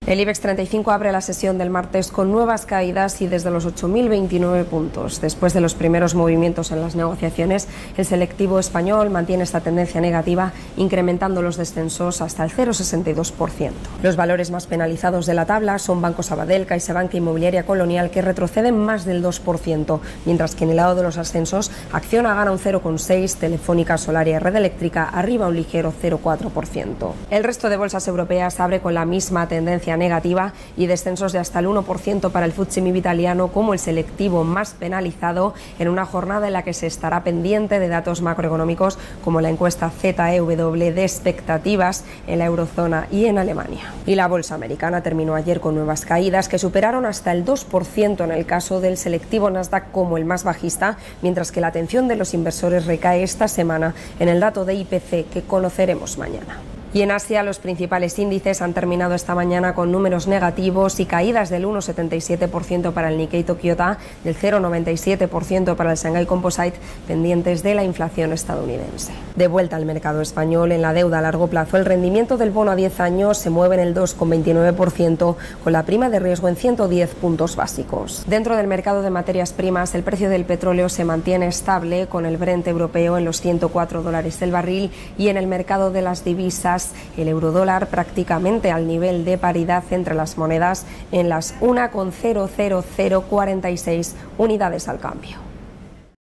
El IBEX 35 abre la sesión del martes con nuevas caídas y desde los 8.029 puntos. Después de los primeros movimientos en las negociaciones, el selectivo español mantiene esta tendencia negativa, incrementando los descensos hasta el 0,62%. Los valores más penalizados de la tabla son Banco Sabadell, CaixaBank e Inmobiliaria Colonial, que retroceden más del 2%, mientras que en el lado de los ascensos, Acciona gana un 0,6%, Telefónica, Solaria y Red Eléctrica arriba un ligero 0,4%. El resto de bolsas europeas abre con la misma tendencia negativa y descensos de hasta el 1% para el FTSE MIB italiano como el selectivo más penalizado en una jornada en la que se estará pendiente de datos macroeconómicos como la encuesta ZEW de expectativas en la eurozona y en Alemania. Y la bolsa americana terminó ayer con nuevas caídas que superaron hasta el 2% en el caso del selectivo Nasdaq como el más bajista, mientras que la atención de los inversores recae esta semana en el dato de IPC que conoceremos mañana. Y en Asia, los principales índices han terminado esta mañana con números negativos y caídas del 1,77% para el Nikkei Tokyota, del 0,97% para el Shanghai Composite, pendientes de la inflación estadounidense. De vuelta al mercado español, en la deuda a largo plazo, el rendimiento del bono a 10 años se mueve en el 2,29%, con la prima de riesgo en 110 puntos básicos. Dentro del mercado de materias primas, el precio del petróleo se mantiene estable, con el Brent europeo en los $104 el barril, y en el mercado de las divisas, el eurodólar prácticamente al nivel de paridad entre las monedas en las 1,00046 unidades al cambio.